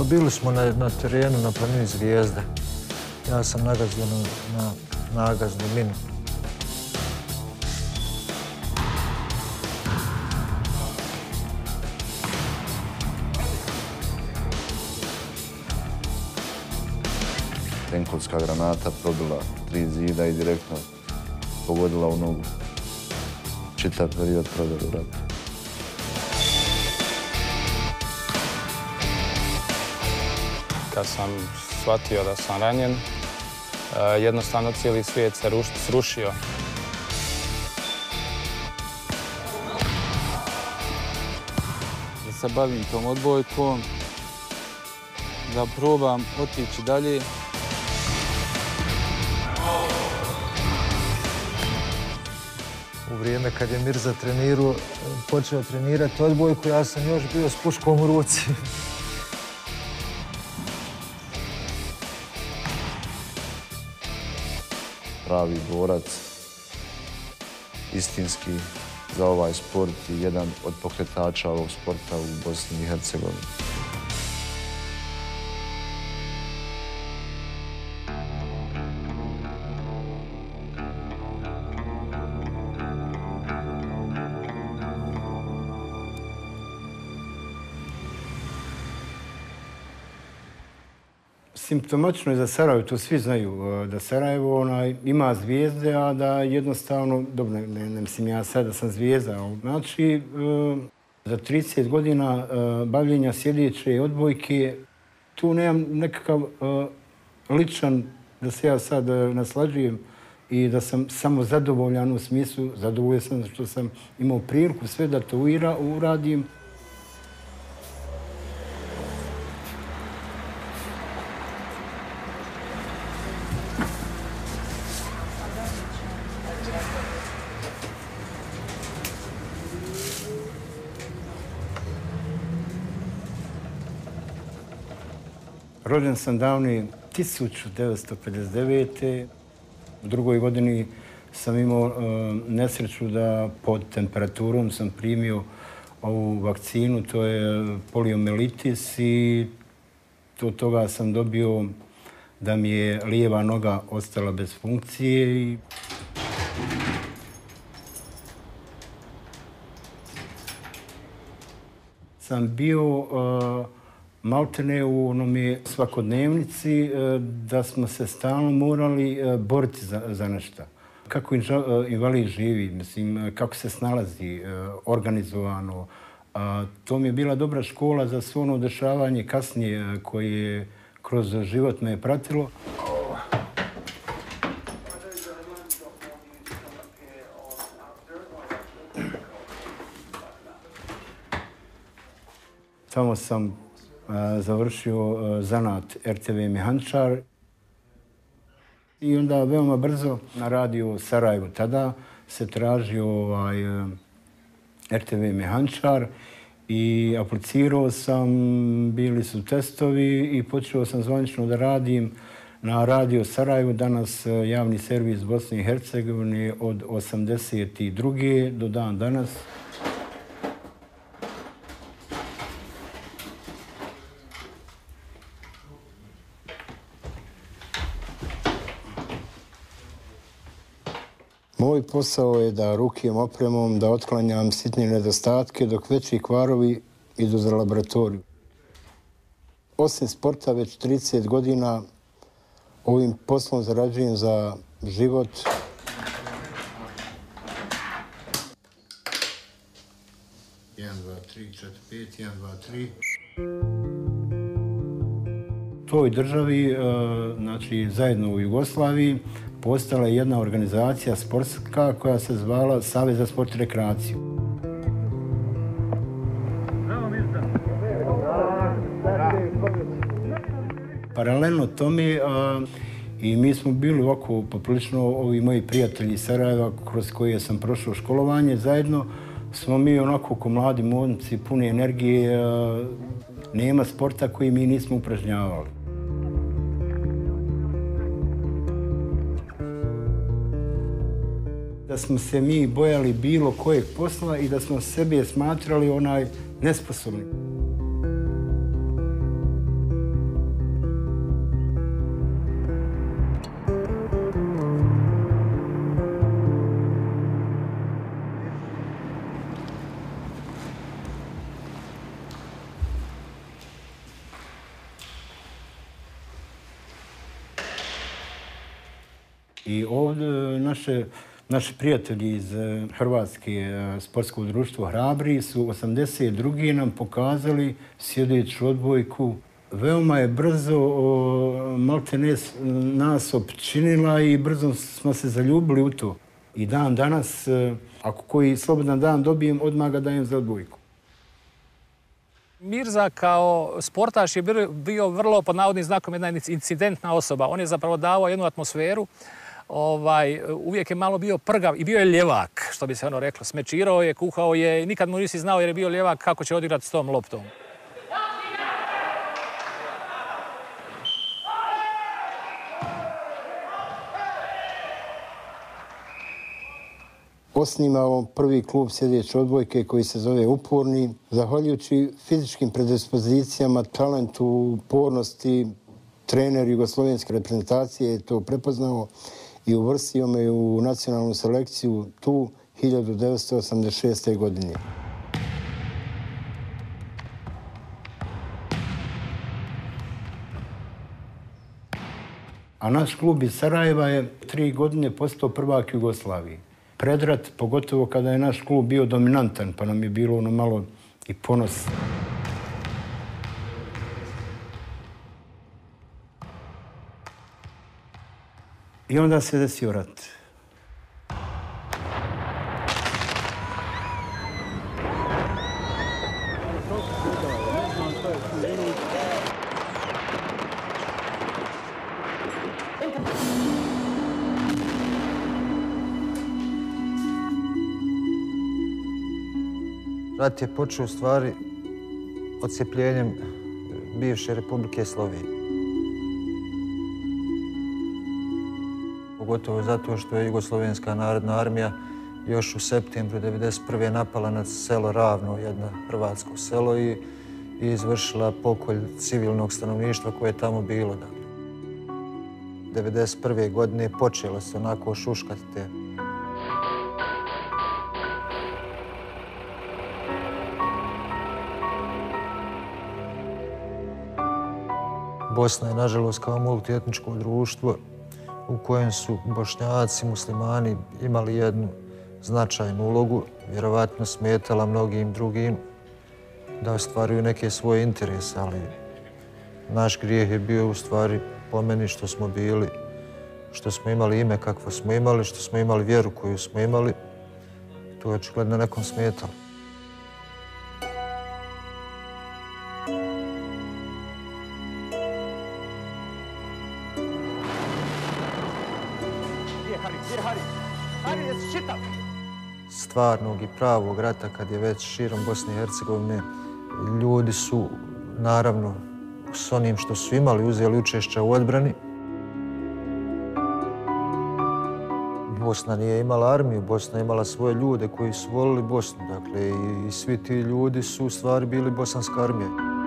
Pa bili smo na terenu na planini Zvijezde. Ja sam nagazio na nagaznu minu. Tenkovska granata probila 3 zida i direktno pogodila u nogu. Čitav period proveli u ratu. Kad sam shvatio da sam ranjen, jednostavno cijeli svijet se srušio. Da se bavim tom odbojkom, da probam otići dalje. U vrijeme kad je Mirza počeo trenirati odbojku, ja sam još bio s puškom u ruci. Pravi borac, istinski za ovaj sport i jedan od pokretača ovog sporta u Bosni i Hercegovini. Simptomatično je za Sarajevo, to svi znaju, da Sarajevo ima zvijezde, a da jednostavno, dobro, ne mislim ja sad da sam zvijezda, znači za 30 godina bavljenja sjedeće odbojke, tu nemam nekakav ličan da se ja sad naslađujem i da sam samo zadovoljan u smislu, zadovoljan sam što sam imao priliku sve da to uradim. Rođen sam davne 1959. U drugoj godini sam imao nesreću da pod temperaturom sam primio ovu vakcinu, to je poliomelitis i od toga sam dobio da mi je lijeva noga ostala bez funkcije. Sam bio maltene u onome svakodnevnici da smo se stalno morali boriti za nešto. Kako invalid živi, mislim, kako se snalazi organizovano. To mi je bila dobra škola za svo ono dešavanje kasnije koje kroz život me je pratilo. Tamo sam završio zanat RTV mehaničar i onda veoma brzo na radiju Sarajevo tada se tražio RTV mehaničar i aplicirao sam, bili su testovi i počeo sam zvanično da radim na radiju Sarajevo, danas javni servis Bosne i Hercegovine od 1982. do dan danas. Moj posao je da rukijem opremom, da otklanjam sitne nedostatke, dok veći kvarovi idu za laboratoriju. Osim sporta, već 30 godina ovim poslom zarađujem za život. Jedan, dva, tri, četiri, pet, jedan, dva, tri. U toj državi, znači zajedno u Jugoslaviji, postala je jedna organizacija sportska koja se zvala Savez za sport i rekreaciju. Paralelno tome i mi smo bili ovako poprilično, ovi moji prijatelji iz Sarajeva kroz koje sam prošao školovanje, zajedno smo mi onako ko mladi momci, puni energije, nema sporta koji mi nismo upražnjavali. Da smo se mi bojali bilo kojeg posla i da smo sebe smatrali nesposobni. I ovdje naši prijatelji iz Hrvatske sportskog društva Hrabri su 82. nam pokazali sjedeću odbojku. Veoma je brzo maltene nas opčinila i brzo smo se zaljubili u to. I dan danas, ako koji slobodan dan dobijem, odmah ga dajem za odbojku. Mirza kao sportaš je bio vrlo, pod navodnim znakom, jedna incidentna osoba. On je zapravo davao jednu atmosferu. Uvijek je malo bio prgav i bio je ljevak, što bi se ono reklo. Smečirao je, kuhao je i nikad mu nisi znao jer je bio ljevak kako će odigrati s tom loptom. Osnimao prvi klub sjedeće odbojke koji se zove Uporni. Zahvaljujući fizičkim predispozicijama, talentu, upornosti, trener jugoslovenske reprezentacije je to prepoznao i uvrstio me u nacionalnu selekciju tu 1986. godine. A naš klub iz Sarajeva je 3 godine postao prvak Jugoslavije. Predrat, pogotovo kada je naš klub bio dominantan, pa nam je bilo ono malo i ponos. I onda se desio rat. Rat je počeo u stvari odcepljenjem bivše Republike Slovenije. Pogotovo zato što je Jugoslovenska narodna armija još u septembru 1991. napala na selo Ravno, jedno hrvatsko selo, i izvršila pokolj civilnog stanovništva koje je tamo bilo. 1991. godine počelo se onako šuškati te. Bosna je, nažalost, kao multietničko društvo u kojem su Bošnjaci, muslimani imali jednu značajnu ulogu, vjerovatno smetala mnogim drugim da ostvaruju neke svoje interese, ali naš grijeh je bio u stvari po meni što smo bili, što smo imali ime kakvo smo imali, što smo imali vjeru koju smo imali. To je očigledno nekom smetalo. Stvarnog i pravog rata, kad je već širom Bosne i Hercegovine, ljudi su, naravno, s onim što su imali, uzeli učešća u odbrani. Bosna nije imala armiju, Bosna je imala svoje ljude koji su volili Bosnu. Dakle, i svi ti ljudi su u stvari bili bosanska armija.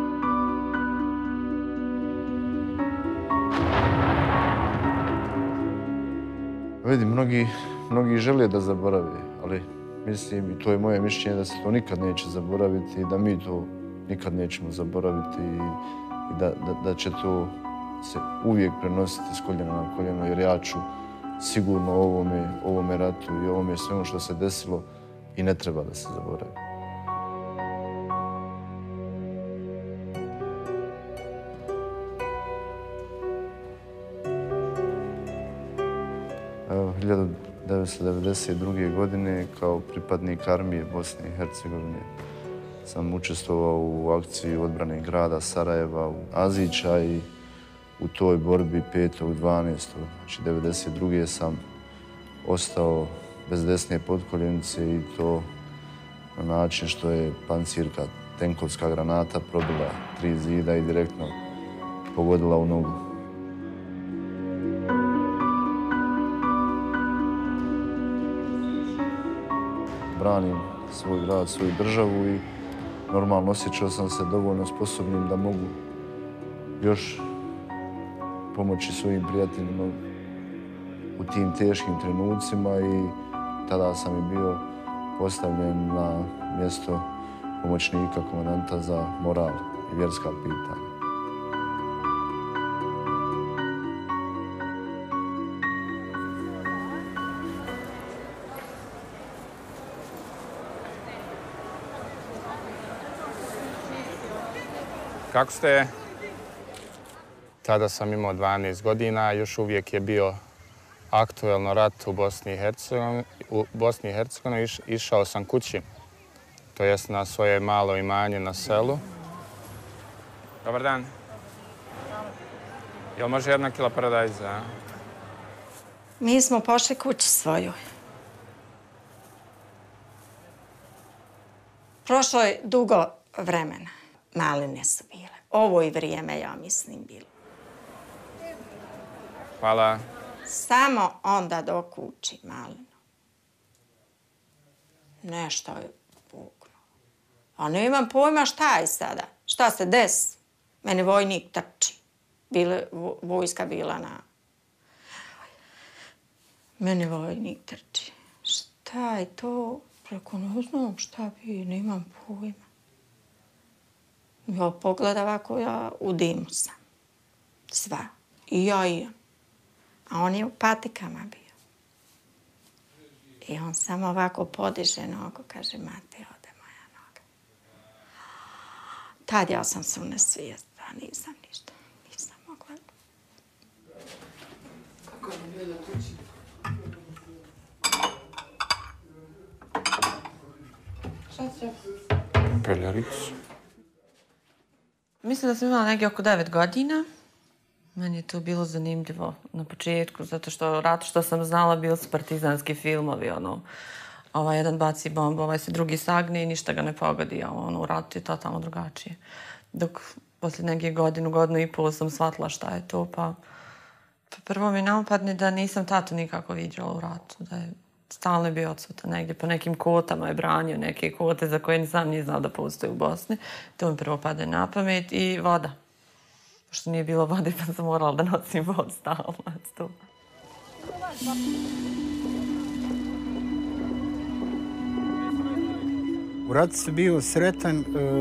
Vidi, mnogi žele da zaborave, ali mislim, i to je moje mišljenje, da se to nikad neće zaboraviti i da mi to nikad nećemo zaboraviti i da će to se uvijek prenositi s koljena na koljeno, jer ja ću sigurno ovome ratu i ovome svemu što se desilo i ne treba da se zaboravi. Evo, 1992. godine kao pripadnik armije Bosne i Hercegovine sam učestvovao u akciji odbrane grada Sarajeva u Azića i u toj borbi 5.12. Znači 1992. sam ostao bez desne potkoljenice i to na način što je pancirka tenkovska granata probila 3 zida i direktno pogodila u nogu. Branim svoj grad, svoju državu i normalno osjećao sam se dovoljno sposobnim da mogu još pomoći svojim prijateljima u tim teškim trenucima i tada sam i bio postavljen na mjesto pomoćnika komandanta za moral i vjerska pitanja. kako ste? Tada sam imao 12 godina, još uvijek je bio aktuelno rat u Bosni i Hercegovini. Išao sam kući, to jest na svoje malo imanje na selu. Dobar dan. Jel može 1 kila paradajza? Mi smo pošli kući svoju. Prošlo je dugo vremena. Maline su bile. Ovo i vrijeme, ja mislim, bilo. Hvala. Samo onda do kući, malino. Nešto je puknulo. A nemam pojma šta je sada. Šta se desi? Meni vojnik trči. Vojska bila na... Meni vojnik trči. Šta je to? Preko ne znam šta bi, nemam pojma. Ja pogledam ovako, ja u dimu sam. Sva. I ja i on. A on je u patikama bio. I on samo ovako podiže nogu, kaže, mate, ode moja noga. Tad ja sam se unesvijestila, nisam ništa. Nisam mogla. Kako je bilo kući? Šta će? Peljaricu. Mislim da sam imala negdje oko 9 godina. Meni je to bilo zanimljivo na početku, zato što sam znala bili su partizanski filmovi, ovaj jedan baci bombu, ovaj se drugi sagne i ništa ga ne pogodi, a u ratu je totalno drugačije. Dok poslije negdje godinu i pol sam shvatila šta je to, pa prvo mi napadne da nisam tatu nikako viđala u ratu, da je stalno bio odsutan negdje, po nekim kvotama je branio neke kvote za koje nisam ni znao da postoje u Bosni. To mi prvo pade na pamet i voda. Pošto nije bilo vode, pa sam morala da nosim vodu stalno. U ratu se bio sretan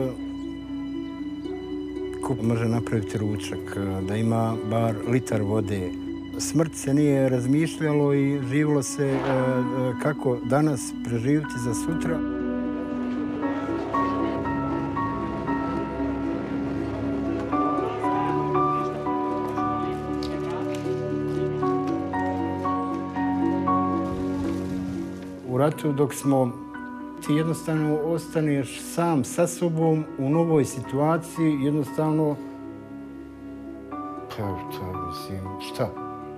ko može napraviti ručak, da ima bar litar vode. Smrt se nije razmišljalo i živilo se kako danas preživiti za sutra. U ratu dok ti jednostavno ostaneš sam sa sobom u novoj situaciji, jednostavno, šta?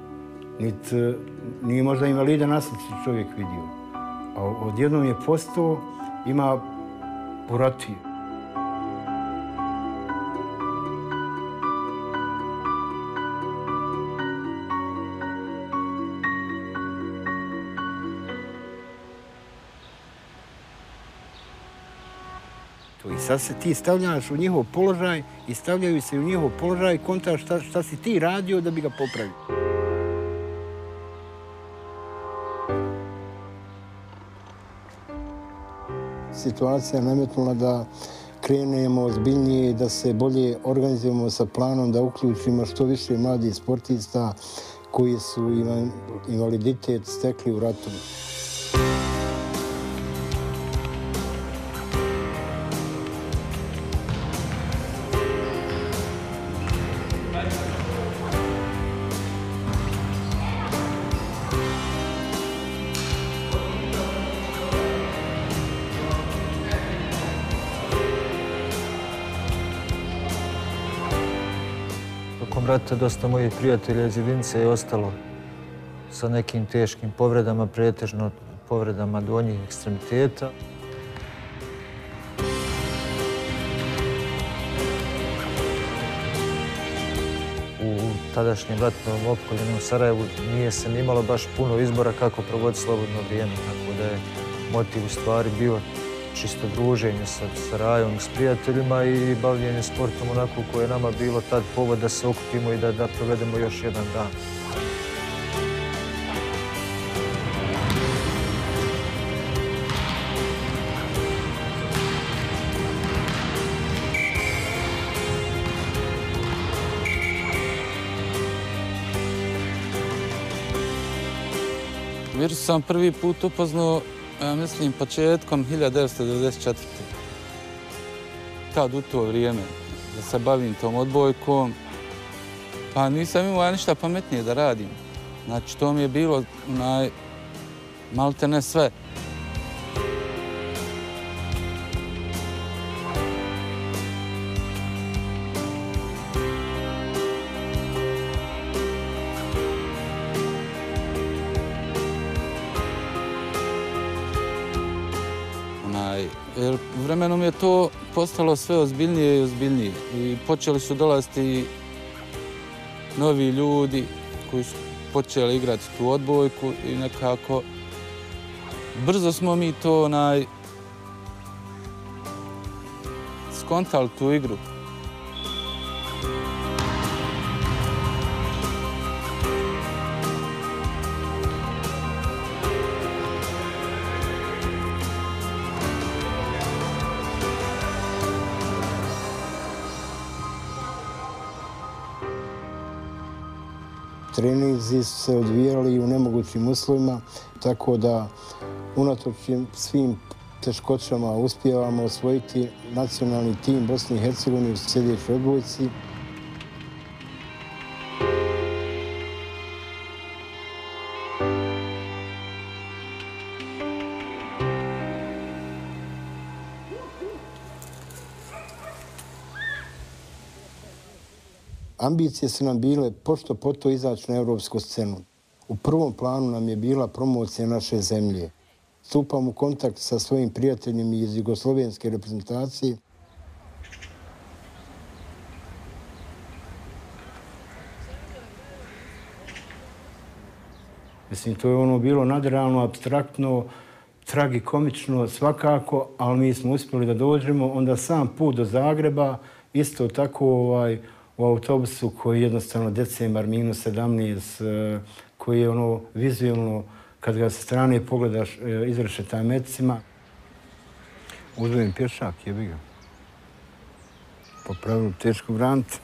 Nije možda invalida na slici čovjek vidio. A odjednom je postao, ima u ratu. I sad se ti stavljaš u njihov položaj i stavljaju se u njihov položaj i kontaš šta si ti radio da bi ga popravio. Situacija je nametnula da krenemo ozbiljnije, da se bolje organizujemo sa planom, da uključimo što više mladih sportista koji su invaliditet stekli u ratu. Tokom rata dosta mojih prijatelja iz jedinice je ostalo sa nekim teškim povredama, pretežno povredama donjih ekstremiteta. U tadašnjem ratnom opkoljenju u Sarajevu nije se ni imalo baš puno izbora kako provoditi slobodno vrijeme, tako da je motiv u stvari bio čisto druženje sa rajom i s prijateljima i bavljenje sportom onako koje je nama bilo tad povod da se okupimo i da provedemo još jedan dan. Virus sam prvi put upoznao, mislim, početkom 1994. Tad u to vrijeme da se bavim tom odbojkom. Pa nisam imao ništa pametnije da radim. Znači, to mi je bilo malte ne sve. Jer vremenom je to postalo sve ozbiljnije i ozbiljnije. I počeli su dolaziti novi ljudi koji su počeli igrati tu odbojku i nekako brzo smo mi to skontali tu igru. Treninzi su se odvijali u nemogućim uslovima, tako da unatoč svim teškoćama uspijevamo osvojiti nacionalni tim Bosne i Hercegovine u sljedećoj odbojci. Ambicije su nam bile pošto poto izaći na evropsku scenu. U prvom planu nam je bila promocija naše zemlje. Stupam u kontakt sa svojim prijateljima iz jugoslovenske reprezentacije. Mislim, to je bilo nadrealno, apstraktno, tragikomično svakako, ali mi smo uspjeli da dođemo. Onda sam put do Zagreba, isto tako u autobusu koji je jednostavno decembar -17, koji je vizualno, kad ga sa strane pogledaš, izrešeta metcima. Uzmem pješak, jebi ga. Po pravilu teško braniti.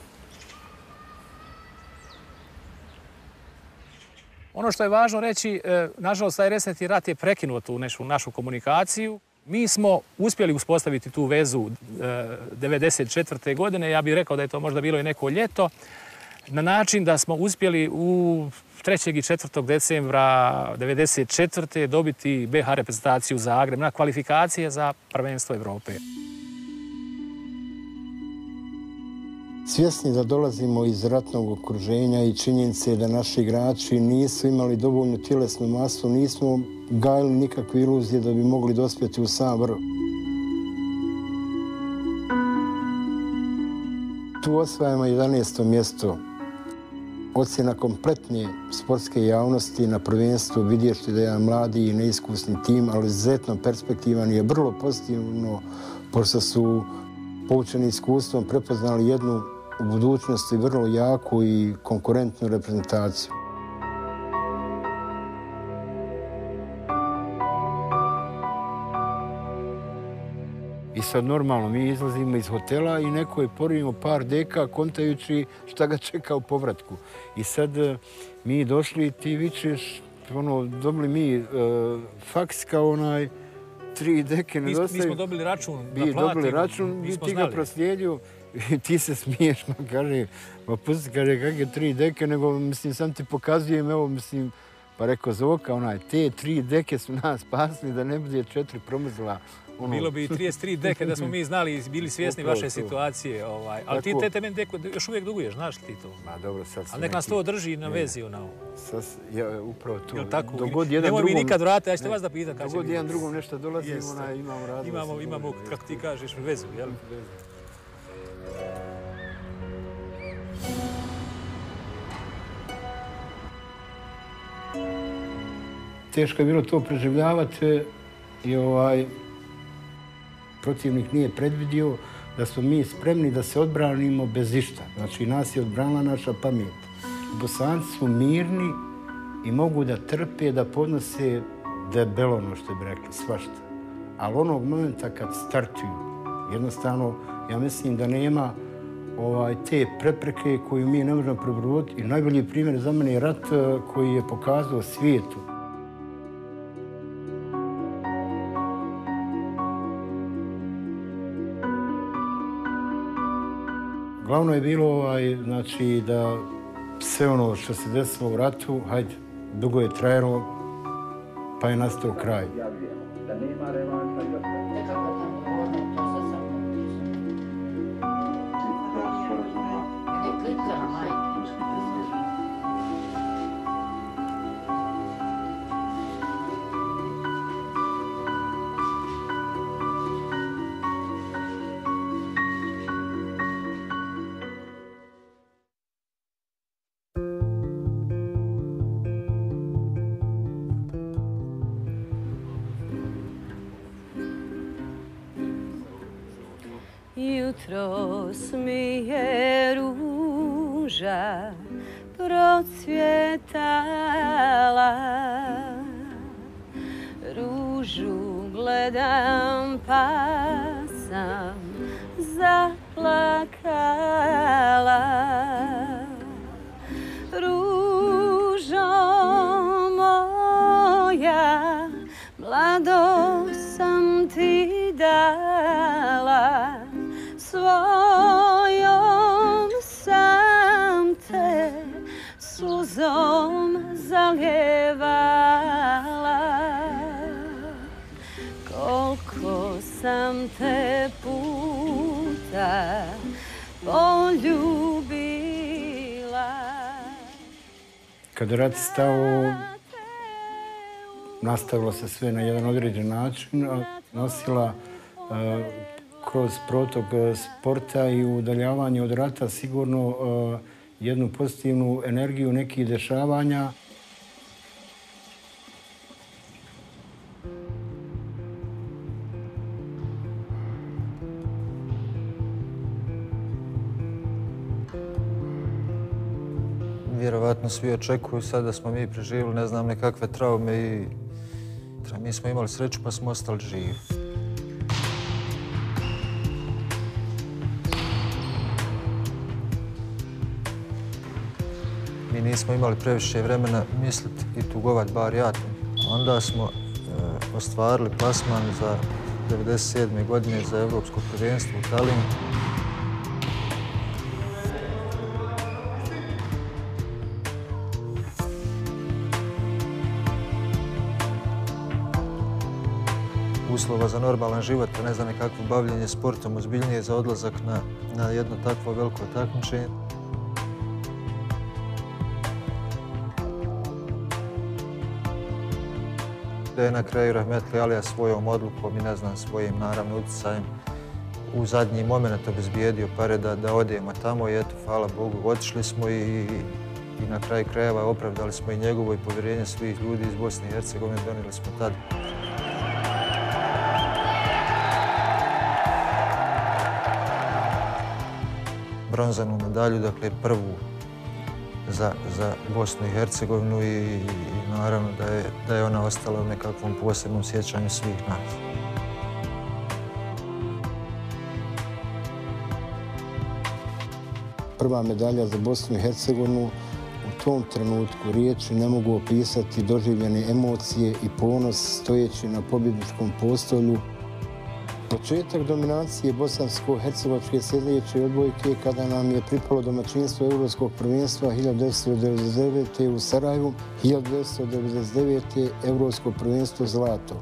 Ono što je važno reći, nažalost, taj reseti rat je prekinuo tu našu komunikaciju. Mi smo uspjeli uspostaviti tu vezu 1994. godine. Ja bih rekao da je to možda bilo i neko ljeto. Na način da smo uspjeli u 3. i 4. decembra 1994. dobiti BiH reprezentaciju Zagreb na kvalifikacije za prvenstvo Evrope. Svjesni da dolazimo iz ratnog okruženja i činjenice da naši igrači nisu imali dovoljnu tjelesnu masu, nismo gajili nikakve iluzije da bi mogli dospjeti u sam vrh. Tu osvajamo 11. mjesto. Ocjena kompletne sportske javnosti na prvenstvu vidjeti da je jedan mladi i neiskusni tim, ali izuzetno perspektivan je vrlo pozitivno, pošto su poučeni iskustvom prepoznali jednu u budućnosti vrlo jaku i konkurentnu reprezentaciju. I sad normalno mi izlazimo iz hotela i neko je porivimo par deka kontajući šta ga čeka u povratku. I sad mi došli i ti vičeš, dobili mi faks kao 3 deke nedostaju. Mi smo dobili račun da platimo. Dobili račun i ti ga proslijedio i ti se smiješ, kaže, pusti, kaže, kakve 3 deke, nego, mislim, sam ti pokazujem, evo, mislim, pa rekao Zoka, te 3 deke su nas spasili da ne bude 4 promrzla. Bilo bi i 33 deke da smo mi znali i bili svjesni vaše situacije. Ali ti te meni deku još uvijek duguješ, znaš li ti to? Ma dobro, sad ali nek nas to drži na vezi. Sad, upravo to. Nemoj mi nikad vratiti, ja ćete vas da pitam. Dogod jedan drugom nešto dolazi, imamo razlog. Imamo, kako ti kažeš, vezu, jel? Teško je bilo to preživljavati i protivnik nije predvidio da smo mi spremni da se odbranimo bez išta. Znači, nas je odbranila naša pamet. Bosanci su mirni i mogu da trpe, da podnose debelo, što bi rekli, svašta. Ali onog momenta kad startuju, jednostavno, ja mislim da nema te prepreke koju mi ne možemo prebroditi. I najbolji primjer za mene je rat koji je pokazao svijetu. Glavno je bilo znači, da sve ono što se desilo u ratu, hajde, dugo je trajalo, pa je nastao kraj. Jutros mi je ruža procvjetala, ružu gledam pa sam zaplakala. Ružo moja, mlado sam ti dala, svojom sam te suzom zaljevala. Koliko sam te puta poljubila. Kad je rat stao, nastavilo se sve na jedan određen način, nosila kroz protok sporta i udaljavanje od rata sigurno jednu pozitivnu energiju nekih dešavanja. Vjerovatno svi očekuju sad da smo mi preživjeli, ne znam, nekakve traume i mi smo imali sreću pa smo ostali živi. Mi nismo imali previše vremena misliti i tugovati bar jatom. Onda smo ostvarili plasman za 1997. godine za Evropsko prvenstvo u Talinu. Uslova za normalan život, pa ne znam, nekakvo bavljenje sportom ozbiljnije za odlazak na jedno takvo veliko takmičenje. Da je na kraju rahmetli Alija svojom odlukom i ne znam, svojim naravno utjecajem u zadnji moment obezbijedio pare da odemo tamo i eto, hvala Bogu, otišli smo i na kraju krajeva opravdali smo i njegovo i povjerenje svih ljudi iz Bosne i Hercegovine, donijeli smo tada. Bronzanu medalju, dakle prvu za Bosnu i Hercegovinu i naravno da je ona ostala u nekakvom posebnom sjećanju svih nas. Prva medalja za Bosnu i Hercegovinu, u tom trenutku riječi ne mogu opisati doživljene emocije i ponos stojeći na pobjedničkom postolju. Početak dominacije bosansko-hercegovačke sljedeće odbojke kada nam je pripalo domaćinstvo Europskog prvenstva 1999. u Sarajevu, 1999. Europsko prvenstvo zlato.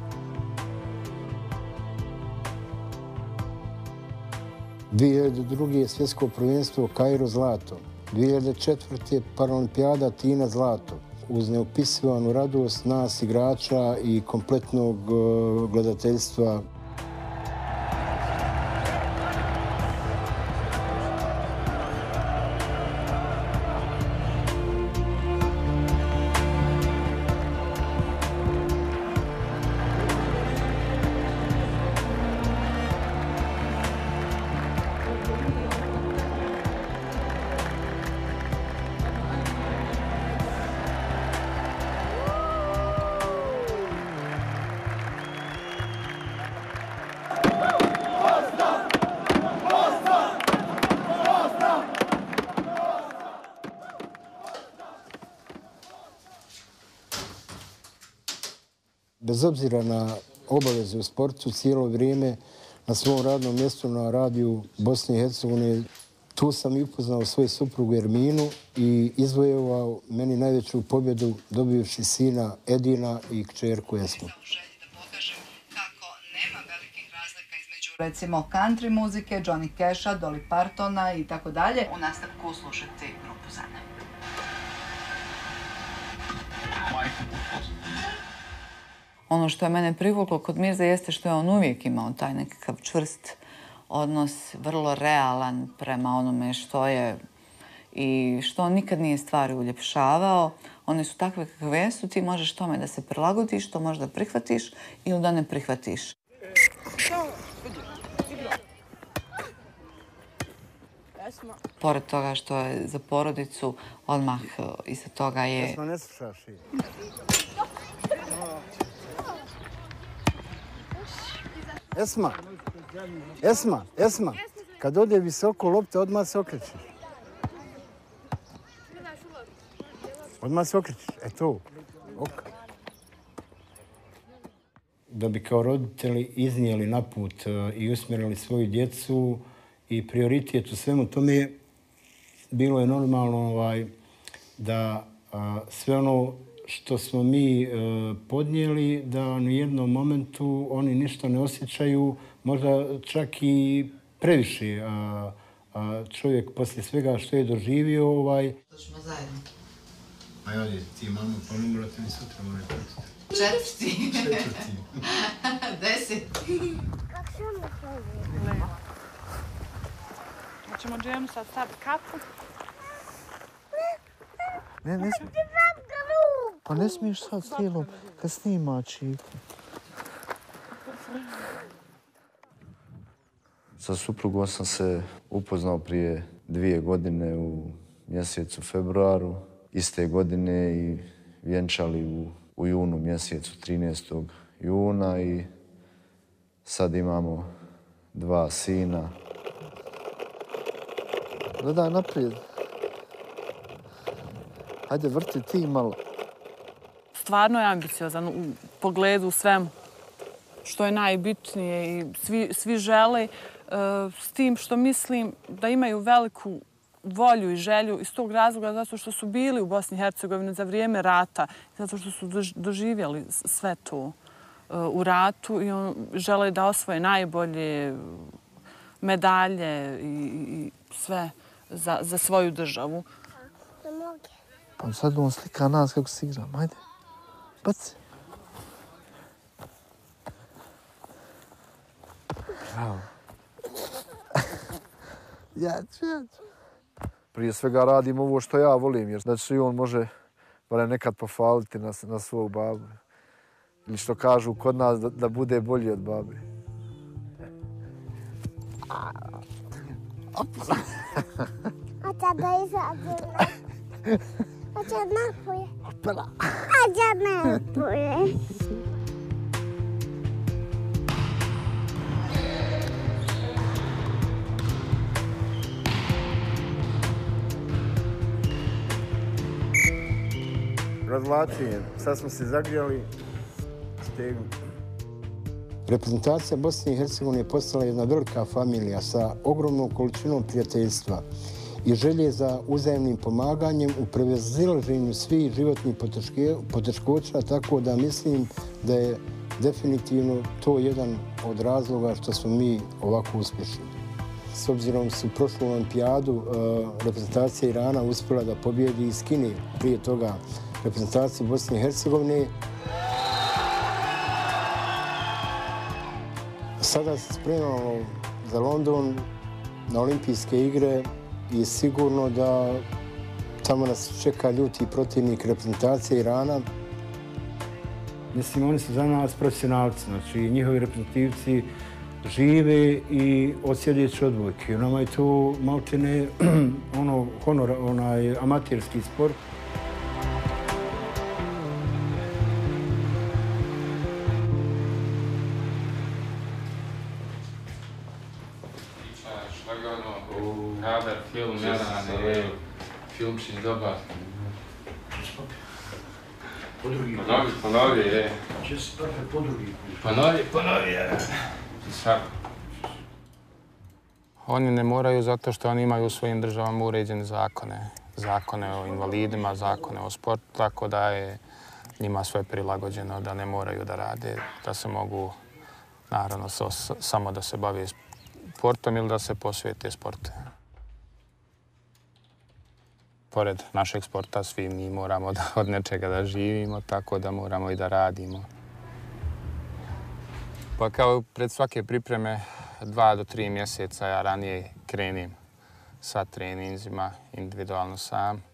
2002. svjetsko prvenstvo Kairo zlato. 2004. Paralimpijada Tina zlato. Uz neopisivanu radost nas igrača i kompletnog gledateljstva. Bez obzira na obaveze u sportu, cijelo vrijeme na svom radnom mjestu na radiju Bosne i Hercegovine Tu sam i upoznao svoju suprugu Erminu i izvojevao meni najveću pobjedu dobijući sina Edina i kćerku Esmu. Recimo country muzike, Johnny Casha, Dolly Partona i tako dalje. U nastavku slušati grupu Zana. Ono što je mene privuklo kod Mirze jeste što je on uvijek imao taj nekakav čvrst odnos, vrlo realan prema onome što je i što on nikad nije stvari uljepšavao. One su takve kakve su, ti možeš tome da se prilagodiš, to možda prihvatiš ili da ne prihvatiš. Pored toga što je za porodicu, odmah iza toga je... Esma, ne slušaš i. Esma, kad ode visoko lopta, odmah se okrećiš. Odmah se okrećiš, to. Ok. Da bi kao roditelji iznijeli na put i usmjerili svoju djecu i prioritet u svemu tome, bilo je normalno da sve ono što smo mi podnijeli, da u jednom momentu oni ništa ne osjećaju, možda čak i previše. Čovjek poslije svega što je doživio... To ćemo zajedno. A ja ti mama, pa ne morate mi sutra morati tekst. Četvrti. 10. Hoćemo džemu sad staviti kapu? Ne smiješ. Pa ne smiješ sad stilom kad snima čiku. Sa suprugom sam se upoznao prije 2 godine u mjesecu februaru iste godine i vjenčali u junu mjesecu, 13. juna i sad imamo 2 sina. Gledaj naprijed. Hajde, vrti ti malo. Stvarno je ambiciozan u pogledu svemu što je najbitnije i svi žele, s tim što mislim da imaju veliku volju i želju iz tog razloga zato što su bili u Bosni i Hercegovini za vrijeme rata, zato što su doživjeli sve to u ratu i žele da osvoje najbolje medalje i sve za svoju državu. Pa sad on slika nas kako se igramo, ajde. Baci. Bravo. Ja ću. Prije svega radim ovo što ja volim, jer znači i on može barem nekad pofaliti na svoju babu. Ili što kažu kod nas da bude bolji od babi. Hoće da izađe. Hoće napolje. Hoće napolje. Razvlačenje. Sad smo se zagrijali. Stegnu. Reprezentacija Bosne i Hercegovine je postala jedna velika familija sa ogromnom količinom prijateljstva i želje za uzajemnim pomaganjem u prevazilaženju svih životnih poteškoća, tako da mislim da je definitivno to jedan od razloga što smo mi ovako uspješni. S obzirom su prošlu olimpijadu reprezentacija Irana uspjela da pobjedi iz Kine, prije toga reprezentacija Bosne i Hercegovine. Sada se spremamo za London na olimpijske igre i sigurno da tamo nas čeka ljuti protivnik reprezentacije Irana. Mislim, oni su za nas profesionalci, znači njihovi reprezentativci žive i odsjedeći odbojke. Nama je to maltene amaterski sport. Kader, film, jedan, filmčić dobar. Ponovi, je. Ponovi, je. Sad. Oni ne moraju zato što oni imaju u svojim državama uređene zakone. Zakone o invalidima, zakone o sportu, tako da je njima sve prilagođeno da ne moraju da rade, da se mogu, naravno, samo da se bave sportom ili da se posvete sportu. Pored našeg sporta svi mi moramo od nečega da živimo, tako da moramo i da radimo. Pa kao pred svake pripreme 2 do 3 mjeseca ja ranije krenim sa treninzima, individualno sam.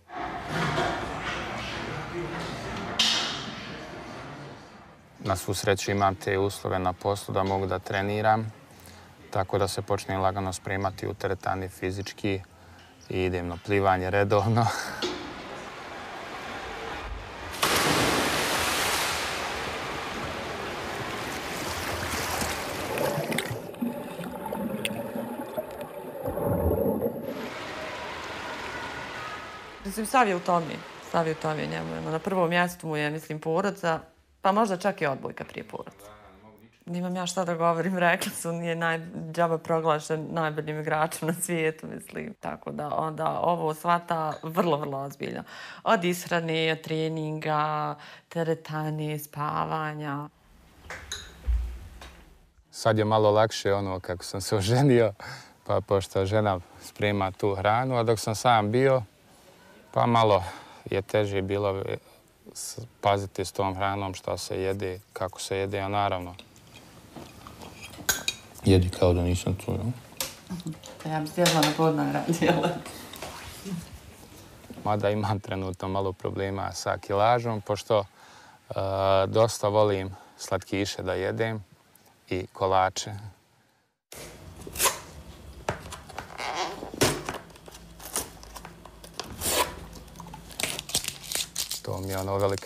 Na svu sreću imam te uslove na poslu da mogu da treniram, tako da se počnem lagano spremati u teretani fizički i idem na plivanje redovno. Mislim, sav je u tome njemu. Na prvom mjestu mu je, mislim, porodica, pa možda čak i odbojka prije porodice. Nimam ja šta da govorim, rekla su, nije džaba proglašen najboljim igračem na svijetu, mislim. Tako da onda ovo shvata vrlo, vrlo ozbiljno. Od ishrane, od treninga, teretane, spavanja. Sad je malo lakše kako sam se oženio, pa pošto žena sprema tu hranu, a dok sam sam bio, pa malo je teže bilo paziti s tom hranom šta se jede, kako se jede, a naravno jedi kao da nisam tu, jel? Ja bi stjela na podnaj radijela. Mada imam trenutno malo problema sa kilažom, pošto dosta volim slatkiše da jedem i kolače. To mi je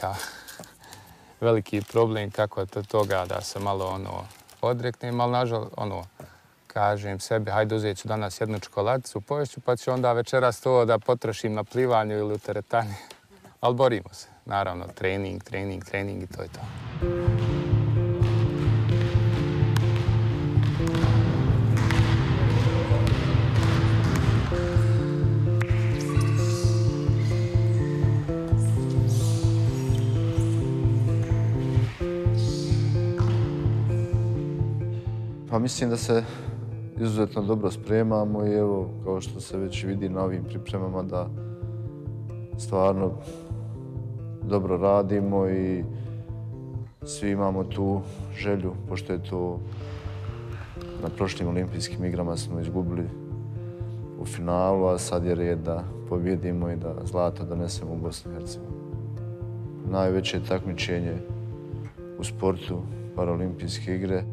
veliki problem kako toga da se malo odreknem, ali nažalost kažem sebi, hajde uzet ću danas jednu čokoladicu, poješću, pa ću onda večeras to da potrošim na plivanju ili u teretani. Ali borimo se, naravno, trening i to je to. Pa mislim da se izuzetno dobro spremamo i evo, kao što se već vidi na ovim pripremama, da stvarno dobro radimo i svi imamo tu želju, pošto je to na prošlim olimpijskim igrama smo izgubili u finalu, a sad je red da pobjedimo i da zlato donesemo u Bosnu i Hercegovinu. Najveće takmičenje u sportu, paraolimpijske igre.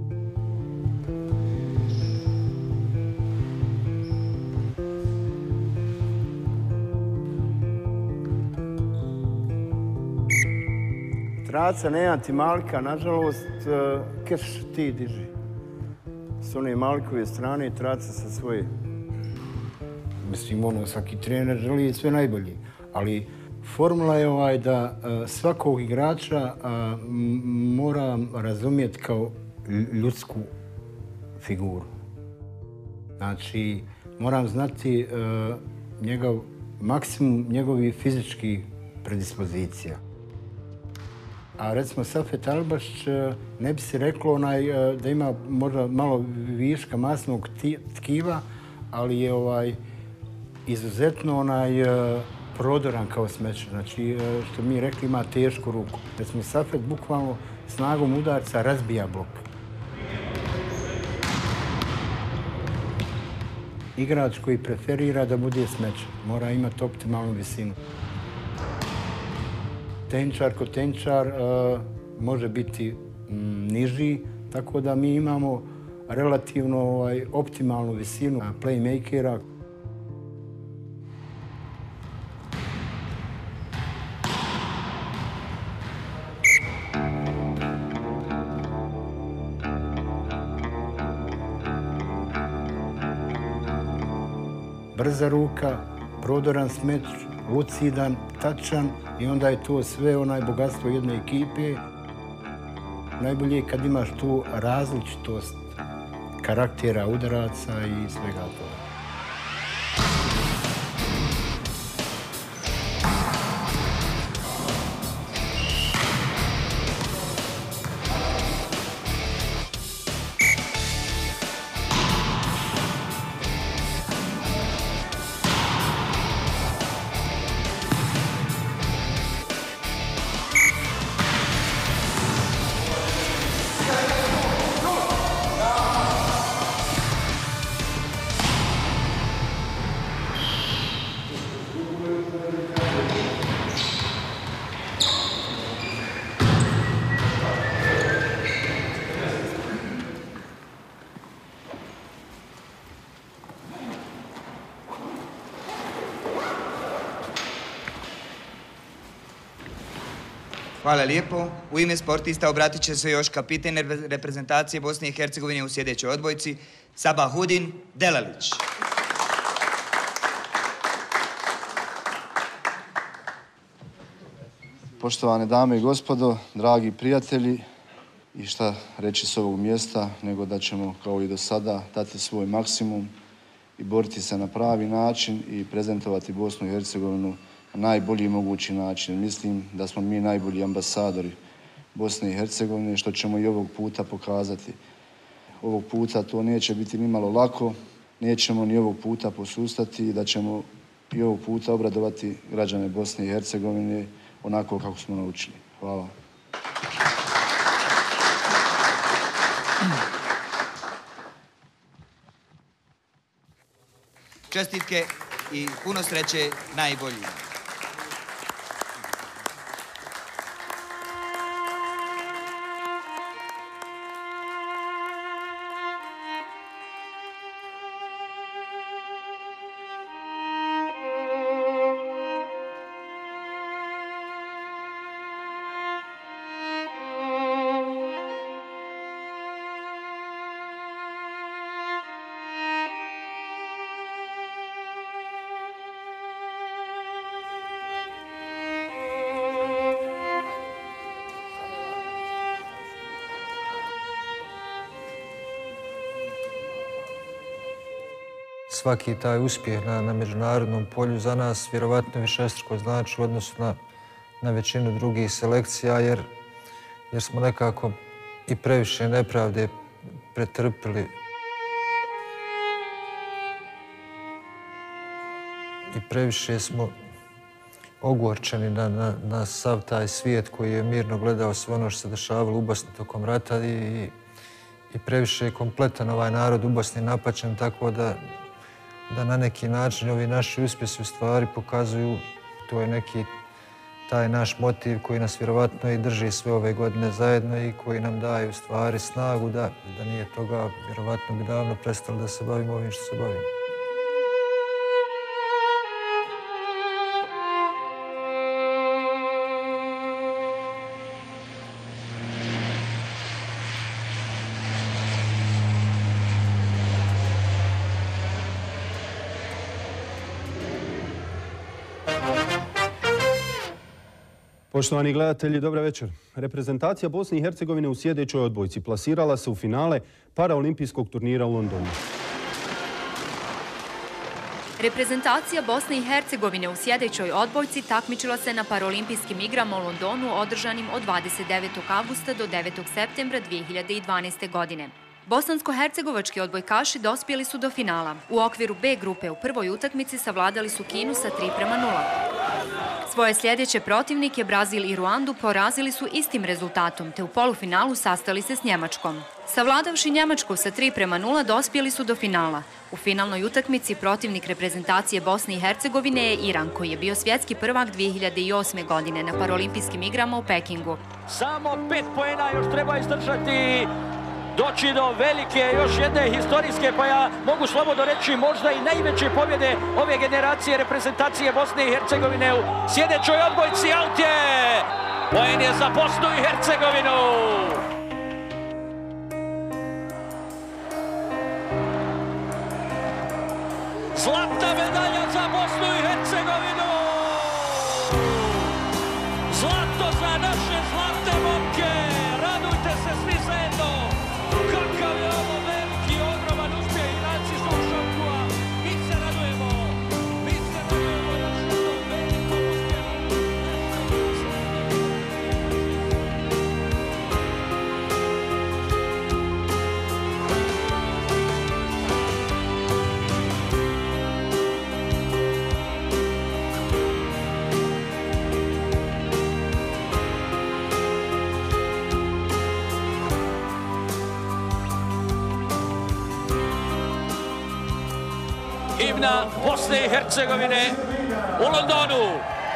Traca nema ti malika, nažalost, krš ti diži. S one malikove strane, traca sa svoje. Mislim, svaki trener želi sve najbolje. Ali formula je da svakog igrača mora razumjeti kao ljudsku figuru. Znači, moram znati maksimum njegovih fizičkih predispozicija. A recimo Safet Albaš ne bi se reklo da ima možda malo viška masnog tkiva, ali je izuzetno prodoran kao smeće. Znači, što mi rekli, ima tešku ruku. Recimo Safet bukvalno snagom udarca razbija blok. Igrač koji preferira da bude smeće mora imati optimalnu visinu. Tenčar ko tenčar može biti niži, tako da mi imamo relativno optimalnu visinu playmakera. Brza ruka, prodoran smeč, lucidan, tačan i onda je to sve bogatstvo jedne ekipe. Najbolje je kad imaš tu različitost karaktera, udaraca i svega toga. Hvala lijepo. U ime sportista obratit će se još kapiten reprezentacije Bosne i Hercegovine u sljedećoj odbojci, Sabahudin Delalić. Poštovane dame i gospodo, dragi prijatelji, i šta reći s ovog mjesta, nego da ćemo kao i do sada dati svoj maksimum i boriti se na pravi način i prezentovati Bosnu i Hercegovinu na najbolji mogući način. Mislim da smo mi najbolji ambasadori Bosne i Hercegovine, što ćemo i ovog puta pokazati. Ovog puta to neće biti nimalo lako, nećemo ni ovog puta posustati i da ćemo i ovog puta obradovati građane Bosne i Hercegovine onako kako smo naučili. Hvala. Čestitke i puno sreće najboljima. Svaki taj uspjeh na međunarodnom polju za nas vjerovatno višestruko znači u odnosu na većinu drugih selekcija, jer smo nekako i previše nepravde pretrpili i previše smo ogorčeni na sav taj svijet koji je mirno gledao sve ono što se dešavalo u Bosni tokom rata i previše je kompletan ovaj narod u Bosni napaćen, tako da na neki način ovi naši uspjesi u stvari pokazuju, to je neki taj naš motiv koji nas vjerovatno i drži sve ove godine zajedno i koji nam daje u stvari snagu da nije toga, vjerovatno bi davno prestali da se bavimo ovim što se bavimo. Poštovani gledatelji, dobra večer. Reprezentacija Bosne i Hercegovine u sljedećoj odbojci plasirala se u finale paraolimpijskog turnira u Londonu. Reprezentacija Bosne i Hercegovine u sljedećoj odbojci takmičila se na paraolimpijskim igrama u Londonu održanim od 29. avgusta do 9. septembra 2012. godine. Bosansko-hercegovački odbojkaši dospjeli su do finala. U okviru B grupe u prvoj utakmici savladali su Kinu sa 3:0. Svoje sljedeće protivnike, Brazil i Ruandu, porazili su istim rezultatom, te u polufinalu sastali se s Njemačkom. Savladavši Njemačku sa 3:0, dospjeli su do finala. U finalnoj utakmici protivnik reprezentacije Bosne i Hercegovine je Iran, koji je bio svjetski prvak 2008. godine na paraolimpijskim igrama u Pekingu. Samo 5 poena još treba izdržati, doći do velike, još jedne historijske, pa ja mogu slobodno reći možda i najveće pobjede ove generacije reprezentacije Bosne i Hercegovine u sljedećoj odbojci. Aut je! Poen je za Bosnu i Hercegovinu! Zlatna medalja za Bosnu i Hercegovinu! Zlato za naše zlatne momke! Radujte se svi zajedno! Kakav je ovo veliki odnos! himna Bosne i Hercegovine u Londonu.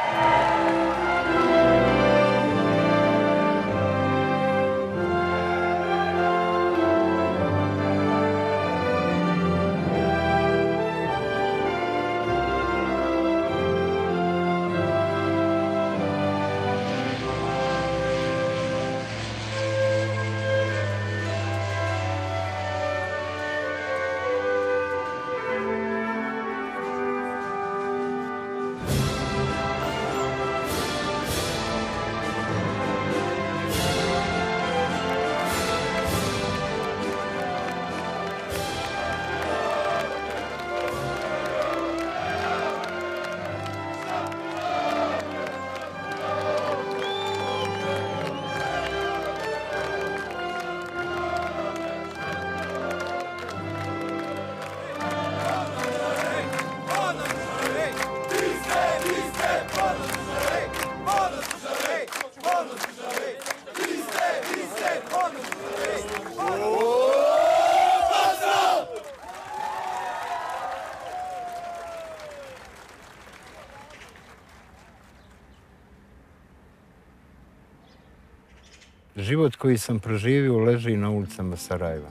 Život koji sam proživio leži na ulicama Sarajeva.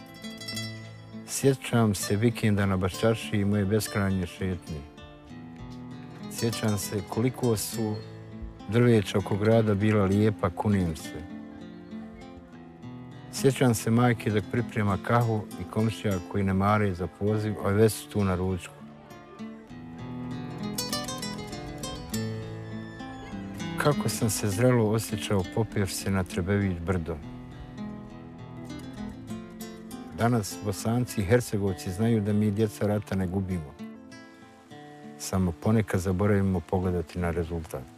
Sjećam se vikenda na Baščaršiji i moje beskrajnje šetnje. Sjećam se koliko su drveća oko grada bila lijepa, kunim se. Sjećam se majke dok priprema kahu i komšija koji ne mare za poziv, a već su tu na ručku. Kako sam se zrelo osjećao popjev se na Trebević brdo. Danas Bosanci i Hercegovci znaju da mi djeca rata ne gubimo. Samo ponekad zaboravimo pogledati na rezultat.